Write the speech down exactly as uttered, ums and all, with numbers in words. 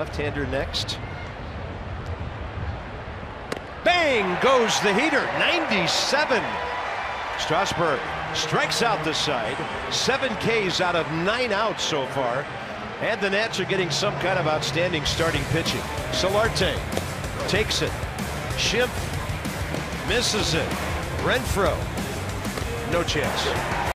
left-hander next. Bang goes the heater. ninety-seven. Strasburg strikes out the side. Seven Ks out of nine outs so far. And the Nats are getting some kind of outstanding starting pitching. Solarte takes it. Schimpf misses it. Renfroe, no chance.